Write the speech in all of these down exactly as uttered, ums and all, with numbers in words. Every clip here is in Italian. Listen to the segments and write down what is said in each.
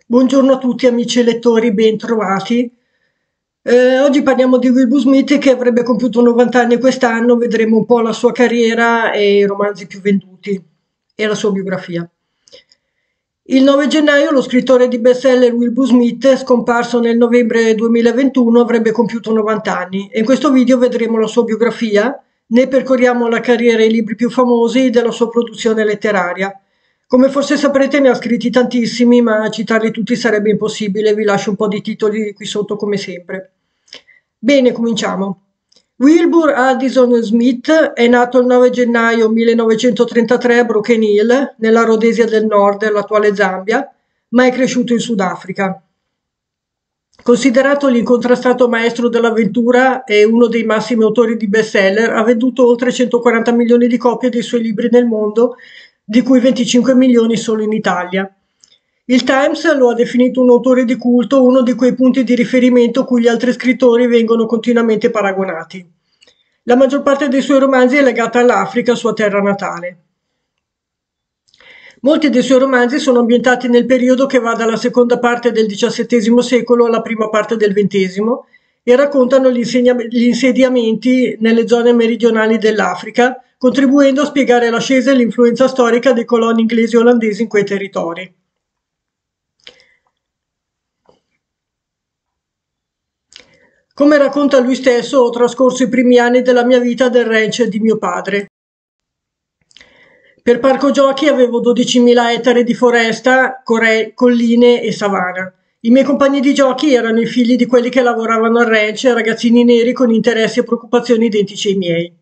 Buongiorno a tutti amici lettori, bentrovati. Eh, oggi parliamo di Wilbur Smith che avrebbe compiuto novanta anni quest'anno, vedremo un po' la sua carriera e i romanzi più venduti e la sua biografia. Il nove gennaio lo scrittore di bestseller Wilbur Smith, scomparso nel novembre duemilaventuno, avrebbe compiuto novanta anni e in questo video vedremo la sua biografia, ne percorriamo la carriera e i libri più famosi della sua produzione letteraria. Come forse saprete ne ha scritti tantissimi, ma citarli tutti sarebbe impossibile, vi lascio un po' di titoli qui sotto come sempre. Bene, cominciamo. Wilbur Addison Smith è nato il nove gennaio millenovecentotrentatré a Broken Hill, nella Rhodesia del Nord, l'attuale Zambia, ma è cresciuto in Sudafrica. Considerato l'incontrastato maestro dell'avventura e uno dei massimi autori di bestseller, ha venduto oltre centoquaranta milioni di copie dei suoi libri nel mondo, di cui venticinque milioni solo in Italia. Il Times lo ha definito un autore di culto, uno di quei punti di riferimento cui gli altri scrittori vengono continuamente paragonati. La maggior parte dei suoi romanzi è legata all'Africa, sua terra natale. Molti dei suoi romanzi sono ambientati nel periodo che va dalla seconda parte del diciassettesimo secolo alla prima parte del ventesimo e raccontano gli, gli insediamenti nelle zone meridionali dell'Africa, contribuendo a spiegare l'ascesa e l'influenza storica dei coloni inglesi e olandesi in quei territori. Come racconta lui stesso, ho trascorso i primi anni della mia vita del ranch di mio padre. Per parco giochi avevo dodicimila ettari di foresta, colline e savana. I miei compagni di giochi erano i figli di quelli che lavoravano al ranch, ragazzini neri con interessi e preoccupazioni identici ai miei.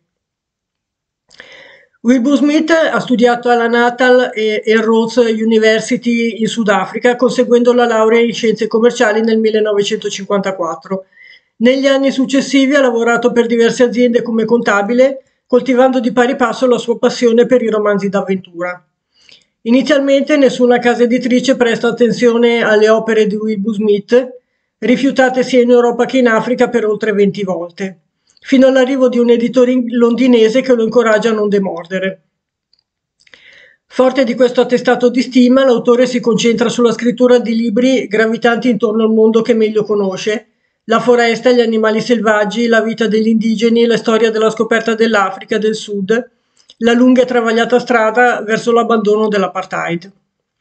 Wilbur Smith ha studiato alla Natal e, e Rhodes University in Sudafrica, conseguendo la laurea in scienze commerciali nel millenovecentocinquantaquattro. Negli anni successivi ha lavorato per diverse aziende come contabile, coltivando di pari passo la sua passione per i romanzi d'avventura. Inizialmente nessuna casa editrice presta attenzione alle opere di Wilbur Smith, rifiutate sia in Europa che in Africa per oltre venti volte, fino all'arrivo di un editore londinese che lo incoraggia a non demordere. Forte di questo attestato di stima, l'autore si concentra sulla scrittura di libri gravitanti intorno al mondo che meglio conosce, la foresta, gli animali selvaggi, la vita degli indigeni, la storia della scoperta dell'Africa del Sud, la lunga e travagliata strada verso l'abbandono dell'apartheid.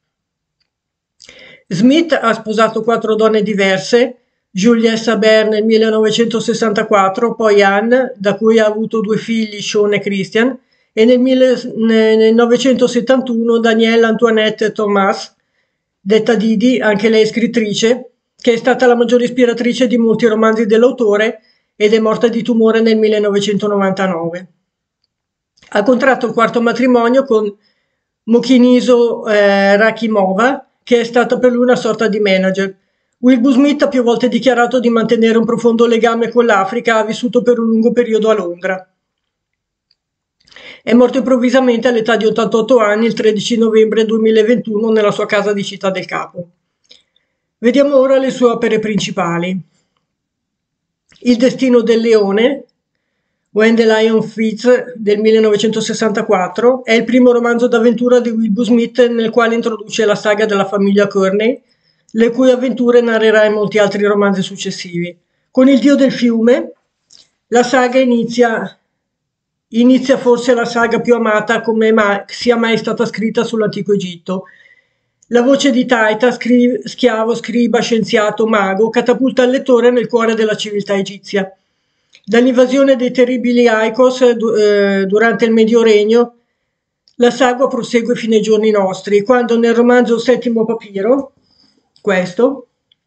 Smith ha sposato quattro donne diverse, Juliette Saber nel millenovecentosessantaquattro, poi Anne, da cui ha avuto due figli, Sean e Christian, e nel millenovecentosettantuno Danielle Antoinette Thomas, detta Didi, anche lei scrittrice, che è stata la maggiore ispiratrice di molti romanzi dell'autore ed è morta di tumore nel millenovecentonovantanove. Ha contratto il quarto matrimonio con Mokiniso eh, Rakimova, che è stata per lui una sorta di manager. Wilbur Smith ha più volte dichiarato di mantenere un profondo legame con l'Africa, ha vissuto per un lungo periodo a Londra. È morto improvvisamente all'età di ottantotto anni il tredici novembre duemilaventuno nella sua casa di Città del Capo. Vediamo ora le sue opere principali. Il destino del leone, When the Lion Feeds, del millenovecentosessantaquattro, è il primo romanzo d'avventura di Wilbur Smith nel quale introduce la saga della famiglia Kearney, le cui avventure narrerà in molti altri romanzi successivi. Con il dio del fiume, la saga inizia, inizia forse la saga più amata come ma, sia mai stata scritta sull'antico Egitto. La voce di Taita, scri schiavo, scriba, scienziato, mago, catapulta il lettore nel cuore della civiltà egizia. Dall'invasione dei terribili Aikos eh, durante il Medio Regno, la saga prosegue fino ai giorni nostri, quando nel romanzo Settimo Papiro, questo,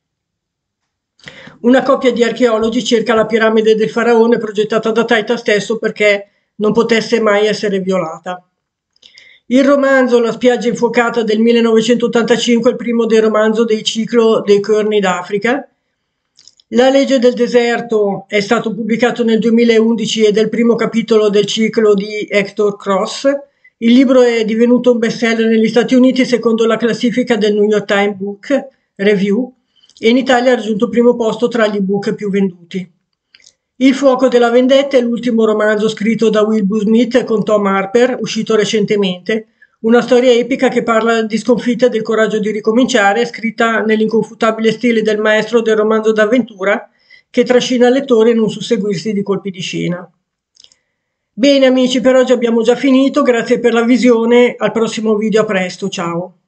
una coppia di archeologi cerca la piramide del faraone progettata da Taita stesso perché non potesse mai essere violata. Il romanzo La spiaggia infuocata del millenovecentottantacinque è il primo del romanzo del ciclo dei Kearney d'Africa. La legge del deserto è stato pubblicato nel duemilaundici ed è il primo capitolo del ciclo di Hector Cross. Il libro è divenuto un bestseller negli Stati Uniti secondo la classifica del New York Times Book Review e in Italia ha raggiunto il primo posto tra gli ebook più venduti. Il fuoco della vendetta è l'ultimo romanzo scritto da Wilbur Smith con Tom Harper, uscito recentemente, Una storia epica che parla di sconfitta e del coraggio di ricominciare, scritta nell'inconfutabile stile del maestro del romanzo d'avventura, che trascina il lettore in un susseguirsi di colpi di scena. Bene amici, per oggi abbiamo già finito, grazie per la visione, al prossimo video, a presto, ciao!